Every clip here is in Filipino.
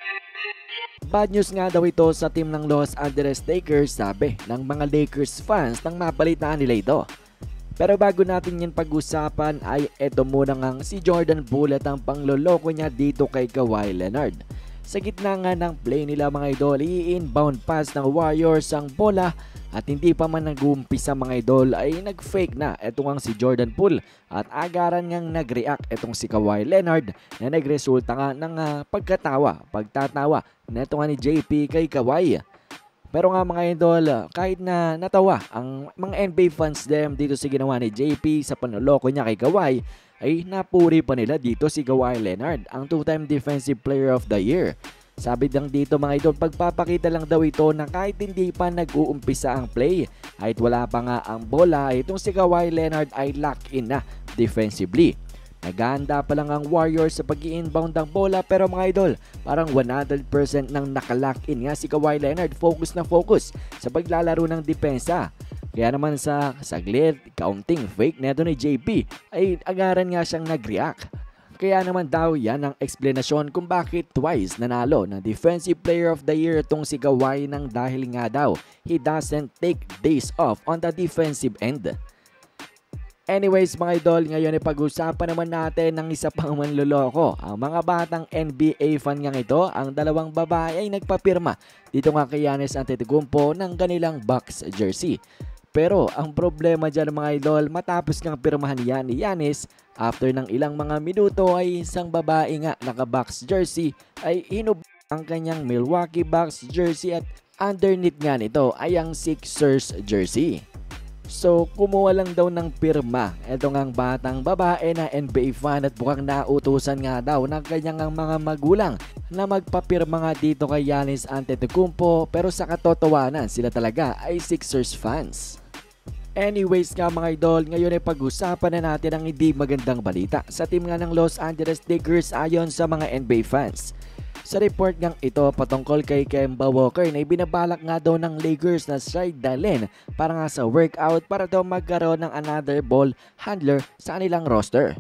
Bad news nga daw ito sa team ng Los Angeles Lakers, sabi ng mga Lakers fans nang mabalitaan nila ito. Pero bago natin yan pag-usapan ay eto muna ngang si Jordan Poole at ang pangloloko niya dito kay Kawhi Leonard. Sa gitna nga ng play nila mga idol, i-inbound pass ng Warriors ang bola at hindi pa man nag-uumpisa mga idol ay nag-fake na eto ngang si Jordan Poole at agaran ngang nag-react etong si Kawhi Leonard na nagresulta nga ng pagtatawa neto nga ni JP kay Kawhi. Pero nga mga idol, kahit na natawa ang mga NBA fans dito sa ginawa ni JP sa panloloko niya kay Kawhi, ay napuri pa nila dito si Kawhi Leonard, ang two-time Defensive Player of the Year. Sabi lang dito mga idol, pagpapakita lang daw ito na kahit hindi pa nag-uumpisa ang play, kahit wala pa nga ang bola, itong si Kawhi Leonard ay lock-in na defensively. Naghahanda pa lang ang Warriors sa pag-i-inbound ng bola pero mga idol, parang 100% nang nakalock-in nga si Kawhi Leonard, focus na focus sa paglalaro ng depensa. Kaya naman sa saglit, counting fake neto ni JP ay agaran nga siyang nag-react. Kaya naman daw yan ang eksplanasyon kung bakit twice nanalo ng Defensive Player of the Year itong si Kawhi nang dahil nga daw he doesn't take days off on the defensive end. Anyways mga idol, ngayon ay pag-usapan naman natin ng isa pang manloloko. Ang mga batang NBA fan nga ito, ang dalawang babae ay nagpapirma dito nga kay Giannis Antetokounmpo ng kanilang Bucks jersey. Pero ang problema dyan mga idol, matapos ngang pirmahan yan ni Giannis, after ng ilang mga minuto ay isang babae nga naka-Bucks jersey ay hinub ang kanyang Milwaukee Bucks jersey at underneath nga nito ay ang Sixers jersey. So kumuha lang daw ng pirma eto ngang batang babae na NBA fan at mukhang nautusan nga daw ng kanyang mga magulang na magpapirma nga dito kay Giannis Antetokounmpo, pero sa katotohanan sila talaga ay Sixers fans. Anyways nga mga idol, ngayon ay pag-usapan na natin ang hindi magandang balita sa team nga ng Los Angeles Lakers ayon sa mga NBA fans. Sa report ngang ito patungkol kay Kemba Walker na ibinabalak nga daw ng Lakers na siya'y dalhin para nga sa workout para daw magkaroon ng another ball handler sa kanilang roster.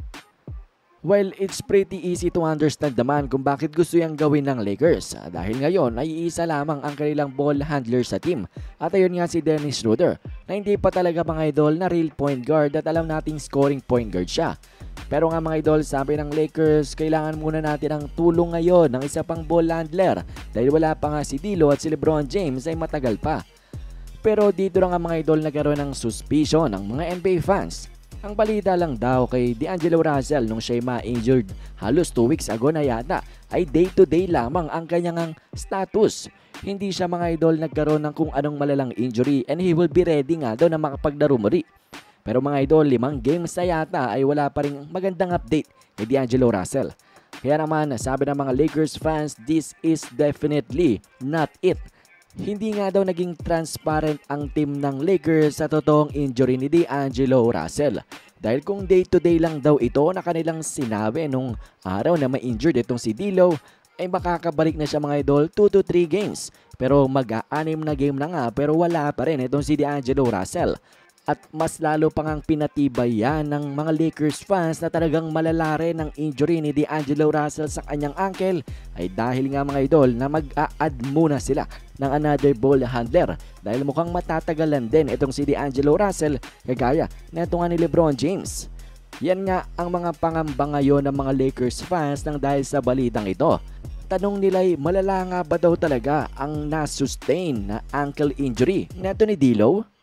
Well, it's pretty easy to understand naman kung bakit gusto yang gawin ng Lakers dahil ngayon ay isa lamang ang kanilang ball handler sa team at ayun nga si Dennis Schroeder na hindi pa talaga mga idol na real point guard at alam nating scoring point guard siya. Pero nga mga idol, sabi ng Lakers, kailangan muna natin ang tulong ngayon ng isa pang ball handler dahil wala pa nga si D'Lo at si LeBron James ay matagal pa. Pero dito na nga mga idol nagkaroon ng suspicion ng mga NBA fans. Ang balita lang daw kay D'Angelo Russell nung siya'y ma-injured halos 2 weeks ago na yata ay day-to-day lamang ang kanyang status. Hindi siya mga idol nagkaroon ng kung anong malalang injury and he will be ready nga daw na makapaglaro muli. Pero mga idol, 5 games na yata ay wala pa rin magandang update kay D'Angelo Russell. Kaya naman sabi ng mga Lakers fans, this is definitely not it. Hindi nga daw naging transparent ang team ng Lakers sa totoong injury ni D'Angelo Russell. Dahil kung day-to-day lang daw ito na kanilang sinabi nung araw na ma-injured itong si D'Lo, ay makakabalik na siya mga idol 2 to 3 games. Pero mag-a-6 na game na nga pero wala pa rin itong si D'Angelo Russell. At mas lalo pang ang pinatibay yan ng mga Lakers fans na talagang malala rin ang injury ni D'Angelo Russell sa kanyang ankle ay dahil nga mga idol na mag-a-add muna sila ng another ball handler dahil mukhang matatagalan din itong si D'Angelo Russell kagaya na ito nga ni LeBron James. Yan nga ang mga pangamba ngayon ng mga Lakers fans nang dahil sa balitang ito. Tanong nila'y malala nga ba daw talaga ang na-sustain na ankle injury na ito ni D'Lo?